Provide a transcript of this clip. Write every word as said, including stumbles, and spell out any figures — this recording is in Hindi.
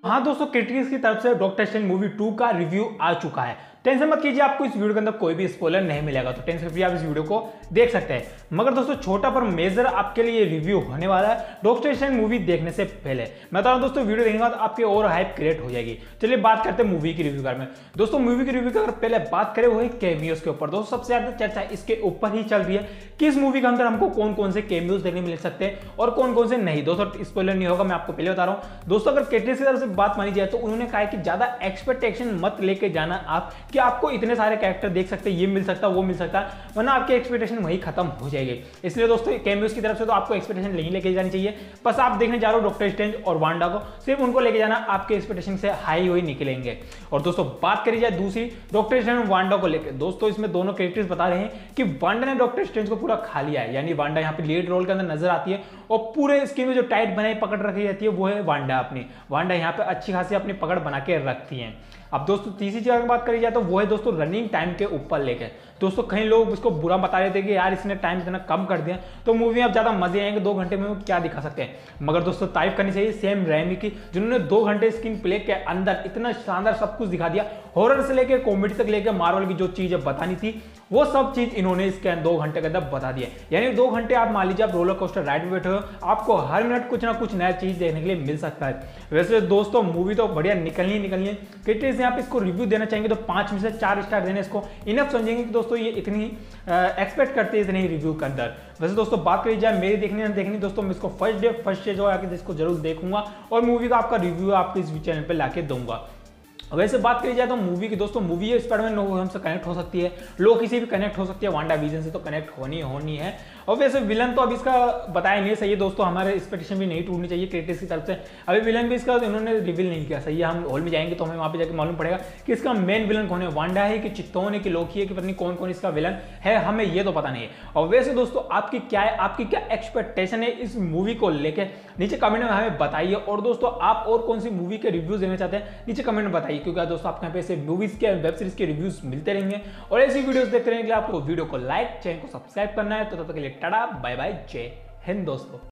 हाँ दोस्तों, क्रिटिक्स की तरफ से डॉक्टर स्ट्रेंज मूवी टू का रिव्यू आ चुका है। टेंशन मत कीजिए, आपको इस वीडियो के अंदर कोई भी स्पॉइलर नहीं मिलेगा, तो टेंशन फ्री आप इस वीडियो को देख सकते हैं। मगर दोस्तों छोटा पर मेजर आपके लिए रिव्यू होने वाला है डॉक्टर स्ट्रेंज मूवी देखने से पहले। मैं बता रहा हूं दोस्तों, वीडियो देखने के बाद आपकी और हाइप क्रिएट हो जाएगी। चलिए बात करते हैं मूवी की रिव्यू कर में। दोस्तों मूवी की रिव्यू की अगर पहले बात करें वो है कैमियोस के ऊपर। दोस्तों सबसे ज्यादा चर्चा इसके ऊपर ही चल रही है कि इस मूवी के अंदर हमको कौन कौन से कैमियोस देखने मिल सकते हैं और कौन कौन से नहीं। दोस्तों स्पॉइलर नहीं होगा, मैं आपको पहले बता रहा हूं। दोस्तों अगर क्रिटिक्स की तरफ से बात मानी जाए तो उन्होंने कहा है कि ज्यादा एक्सपेक्टेशन मत लेके जाना आप कि आपको इतने सारे कैरेक्टर देख सकते हैं, ये मिल सकता है वो मिल सकता है, वरना आपकी एक्सपेक्टेशन वही खत्म हो जाएगी। इसलिए दोस्तों कैमियोस की तरफ से तो आपको एक्सपेक्टेशन नहीं लेके जानी चाहिए। बस आप देखने जा रहे हो डॉक्टर स्ट्रेंज और वांडा को, सिर्फ उनको लेके जाना, आपके एक्सपेक्टेशन से हाई हुई निकलेंगे। और दोस्तों बात करी जाए दूसरी डॉक्टर स्ट्रेंज और वांडा को लेकर, दोस्तों इसमें दोनों कैरेक्टर्स बता रहे हैं कि वांडा ने डॉक्टर स्ट्रेंज को पूरा खा लिया है, यानी वांडा यहाँ पे लीड रोल के अंदर नजर आती है और पूरे स्किन में जो टाइट बनाई पकड़ रखी जाती है वो है वांडा। अपनी वांडा यहाँ पे अच्छी खासी अपनी पकड़ बना के रखती है। अब दोस्तों तीसरी चीज की बात करी जाए तो वो है दोस्तों रनिंग टाइम के ऊपर लेके। दोस्तों कई लोग इसको बुरा बता रहे थे कि यार इसने टाइम इतना कम कर दिया तो मूवी में अब ज्यादा मजे आएंगे, दो घंटे में वो क्या दिखा सकते हैं। मगर दोस्तों तारीफ करनी चाहिए सैम रैमी की, जिन्होंने दो घंटे स्क्रीन प्ले के अंदर इतना शानदार सब कुछ दिखा दिया। हॉरर से लेकर कॉमेडी तक लेकर मार्वल की जो चीजें बतानी थी वो सब चीज इन्होंने इसके दो घंटे के अंदर बता दिया। यानी दो घंटे आप मान लीजिए आप रोलर कोस्टर राइड में बैठे हो, आपको हर मिनट कुछ ना कुछ नया चीज देखने के लिए मिल सकता है। वैसे दोस्तों मूवी तो बढ़िया निकलनी निकलनी है। क्रिटिक्स यहाँ पे इसको रिव्यू देना चाहेंगे तो पांच में से चार स्टार देने इसको इनफ समझेंगे कि दोस्तों ये इतनी एक्सपेक्ट करते हैं इतने ही रिव्यू के अंदर। वैसे दोस्तों बात करी जाए मेरी देखनी ना देखनी, दोस्तों मैं इसको फर्स्ट डे फर्स्ट डे जो है इसको जरूर देखूंगा और मूवी का आपका रिव्यू आपको इस चैनल पे लाके दूंगा। वैसे बात करी जाए तो मूवी की, दोस्तों मूवी है स्पाइडरमैन नो वे होम से कनेक्ट हो सकती है, लोकी से भी कनेक्ट हो सकती है, वांडा विजन से तो कनेक्ट होनी होनी है। और वैसे विलन तो अभी इसका बताया नहीं सही है दोस्तों, हमारे एक्सपेक्टेशन भी नहीं टूटनी चाहिए क्रिटिक्स की तरफ से। अभी विलन भी इसका इन्होंने रिवील नहीं किया सही है, हम हॉल में जाएंगे तो हमें वहां पे जाकर मालूम पड़ेगा कि इसका मेन विलन कौन है, वांडा है कि चित्तौन है कि लोकी है कि पता नहीं कौन कौन इसका विलन है, हमें ये तो पता नहीं है। और वैसे दोस्तों आपकी क्या है, आपकी क्या एक्सपेक्टेशन है इस मूवी को लेकर, नीचे कमेंट में हमें बताइए। और दोस्तों आप और कौन सी मूवी के रिव्यूज देना चाहते हैं नीचे कमेंट में बताइए, क्योंकि दोस्तों आपके यहाँ पे ऐसे मूवीज के वेब सीरीज के रिव्यूज मिलते रहेंगे और ऐसी वीडियोस देखते रहने के लिए आपको वीडियो को लाइक, चैनल को सब्सक्राइब करना है। तो तब तक के लिए टाटा बाय बाय, जय हिंद दोस्तों।